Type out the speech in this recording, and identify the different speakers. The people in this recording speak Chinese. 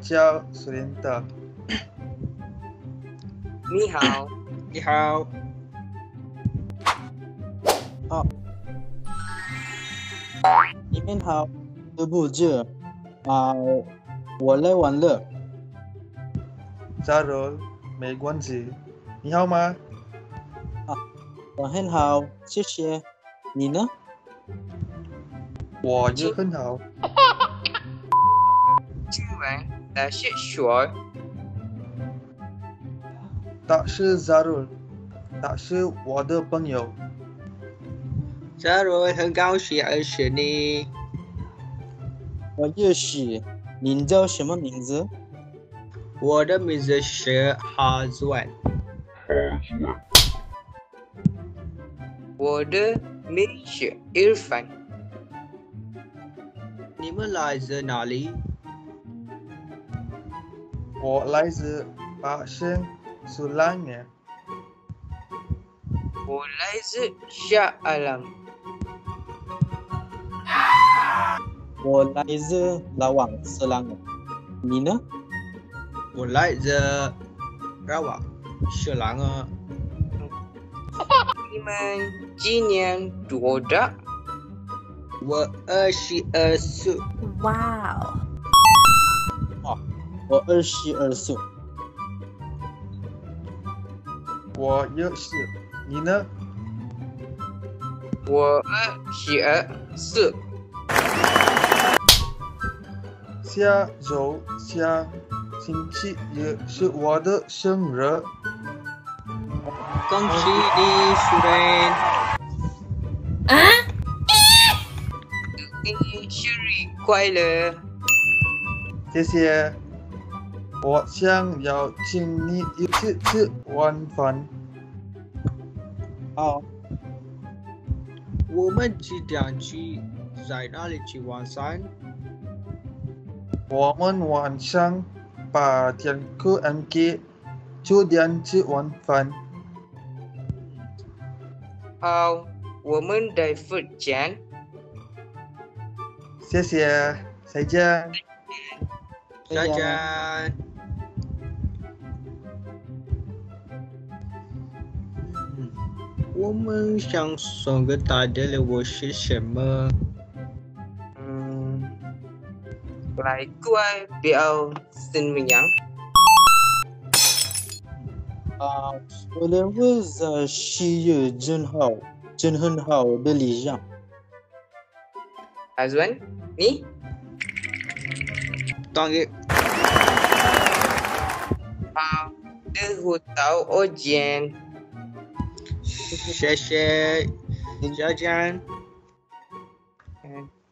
Speaker 1: 叫 Surentar。
Speaker 2: 你好，
Speaker 3: 你好。
Speaker 4: 你们好，对不起我来晚了。
Speaker 1: Zarul，没关系。你好吗？
Speaker 4: 我很好，谢谢。你呢？
Speaker 1: 我也很好。
Speaker 2: 今晚的是谁？
Speaker 1: 他是 Zarul， 他是我的朋友。
Speaker 3: Zarul，很高兴认识你。
Speaker 4: 我也是。您叫什么名字？
Speaker 3: 我的名字是Azwan。
Speaker 2: 我的名是 Irfan。
Speaker 3: 你们来自哪里？
Speaker 1: 我来自巴生苏兰年。
Speaker 2: 我来自沙阿朗。
Speaker 4: 我来自拉旺斯兰。你呢？
Speaker 3: 我来自拉瓦斯兰啊。
Speaker 2: 你们今年多大？
Speaker 3: 我22岁。
Speaker 5: 哇哦！
Speaker 4: 我22岁。
Speaker 1: 我也是。你呢？
Speaker 2: 我22岁。
Speaker 1: 下周下星期也是我的生日。
Speaker 3: 恭喜你，Suren。
Speaker 2: 祝你生日快乐！
Speaker 1: 谢谢。我想要请你一起吃晚饭。
Speaker 4: 好，
Speaker 3: 我们几点去？在哪里吃晚餐？
Speaker 1: 我们晚上8点去 MK 9点吃晚饭。
Speaker 2: 好，我们待会见。
Speaker 1: 谢谢，再见。
Speaker 3: 再见。我们想送给他的礼物是什么？
Speaker 2: 来怪表怎么样？
Speaker 4: 我认为这是一件很好的理想。
Speaker 2: Azwan，你？
Speaker 3: 当然。
Speaker 2: 好，等会到我见。
Speaker 3: 谢谢，再见。